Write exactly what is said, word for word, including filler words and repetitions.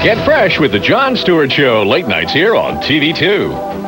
Get fresh with the Jon Stewart Show, late nights here on T V two.